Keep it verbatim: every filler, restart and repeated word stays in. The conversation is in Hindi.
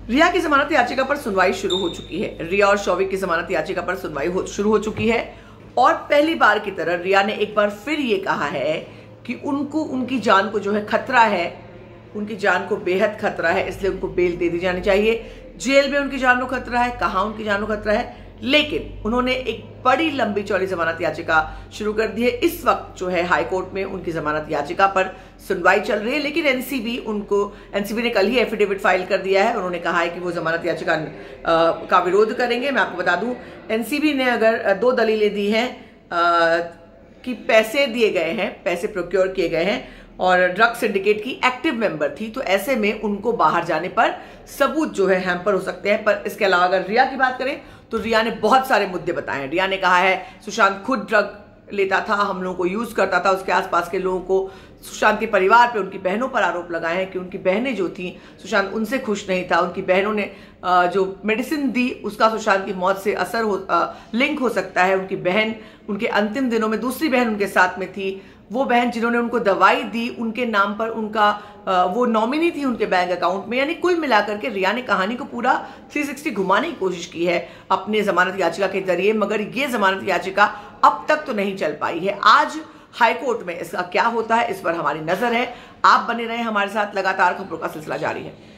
रिया की जमानत याचिका पर सुनवाई शुरू हो चुकी है। रिया और शौविक की जमानत याचिका पर सुनवाई हो, शुरू हो चुकी है और पहली बार की तरह रिया ने एक बार फिर ये कहा है कि उनको उनकी जान को जो है खतरा है, उनकी जान को बेहद खतरा है, इसलिए उनको बेल दे दी जानी चाहिए। जेल में उनकी जान को खतरा है, कहाँ उनकी जान को खतरा है, लेकिन उन्होंने एक बड़ी लंबी चौड़ी जमानत याचिका शुरू कर दी है। इस वक्त जो है हाई कोर्ट में उनकी जमानत याचिका पर सुनवाई चल रही है, लेकिन एनसीबी उनको एनसीबी ने कल ही एफिडेविट फाइल कर दिया है। उन्होंने कहा है कि वो जमानत याचिका का विरोध करेंगे। मैं आपको बता दूं, एनसीबी ने अगर दो दलीलें दी हैं कि पैसे दिए गए हैं, पैसे प्रोक्योर किए गए हैं और ड्रग सिंडिकेट की एक्टिव मेंबर थी, तो ऐसे में उनको बाहर जाने पर सबूत जो है हैम्पर हो सकते हैं। पर इसके अलावा अगर रिया की बात करें तो रिया ने बहुत सारे मुद्दे बताए हैं। रिया ने कहा है सुशांत खुद ड्रग लेता था, हम लोगों को यूज करता था, उसके आसपास के लोगों को, सुशांत के परिवार पे, उनकी बहनों पर आरोप लगाए हैं कि उनकी बहनें जो थी सुशांत उनसे खुश नहीं था, उनकी बहनों ने जो मेडिसिन दी उसका सुशांत की मौत से असर हो लिंक हो सकता है। उनकी बहन उनके अंतिम दिनों में दूसरी बहन उनके साथ में थी, वो बहन जिन्होंने उनको दवाई दी उनके नाम पर उनका वो नॉमिनी थी उनके बैंक अकाउंट में। यानी कुल मिलाकर के रिया ने कहानी को पूरा तीन सौ साठ घुमाने की कोशिश की है अपने जमानत याचिका के जरिए, मगर ये जमानत याचिका अब तक तो नहीं चल पाई है। आज हाई कोर्ट में इसका क्या होता है इस पर हमारी नजर है। आप बने रहे हमारे साथ, लगातार खबरों का सिलसिला जारी है।